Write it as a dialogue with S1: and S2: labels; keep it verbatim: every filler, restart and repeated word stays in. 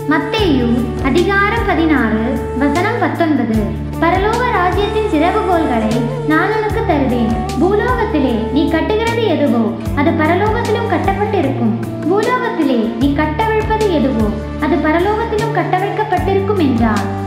S1: மத்தேயு அதிகாரம் பதினாறு வசனம் பத்தொன்பது. பரலோக ராஜ்யத்தின் திறவுகோல்களை நான் உனக்கு தருவேன். பூலோகத்திலே நீ கட்டுகிறது எதுவோ அது பரலோகத்திலும் கட்டப்பட்டிருக்கும். பூலோகத்திலே நீ கட்டவிழ்ப்பது எதுவோ அது பரலோகத்திலும் கட்டவைக்கப்பட்டிருக்கும் என்றார்.